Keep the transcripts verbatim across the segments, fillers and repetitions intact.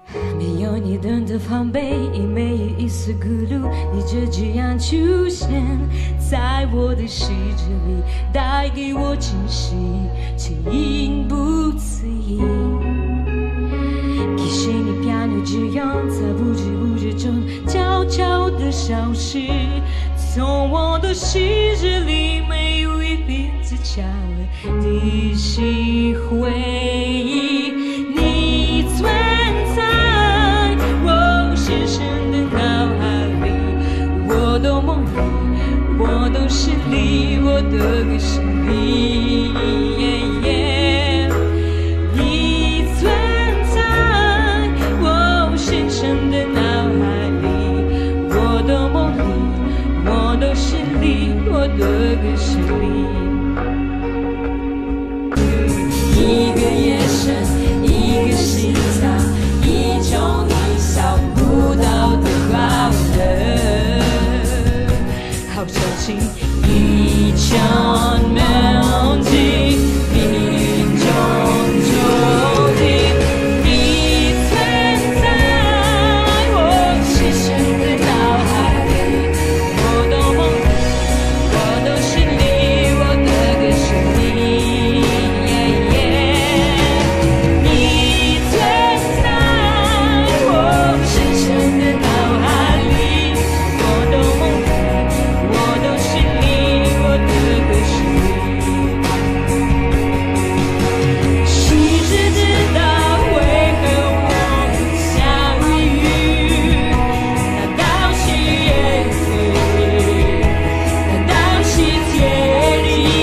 没有你等的防备，也没有一丝顾虑，你就这样出现在我的世界里，带给我惊喜，情不自已。其实你漂亮这样，在不知不觉中悄悄地消失，从我的世界里没有一片自洽的心回忆。你存在我深深的脑海里，我的梦里，我的心里，我的歌声里。yeah, yeah 你存在我深深的脑海里，我的梦里，我的心里，我的歌声里。一个夜深，一个心跳，一种你想不到的快乐，好像是一场梦境，命中注定。你存在我深深的脑海里，我的梦里，我的心里，我的歌声里。yeah, yeah 你存在我深深的脑海里，我的梦里，我的心里，我的歌声里。谁知知道会和我们相遇？难道是缘分？难道是天意？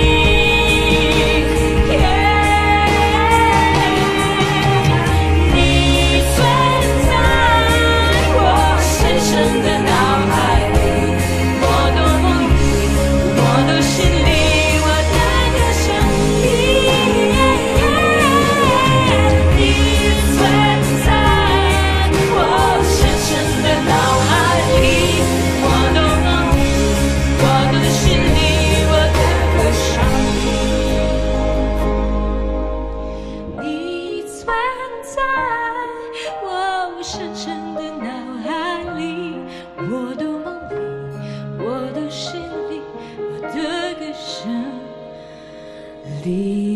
你存在我深深的脑海里，我的梦里，我的心里，我的歌声里。你存在我深深的脑海里，我的梦里，我的心里，我的歌声里。你存在我深深的脑海里，我的梦里，我的心里，我的歌声里。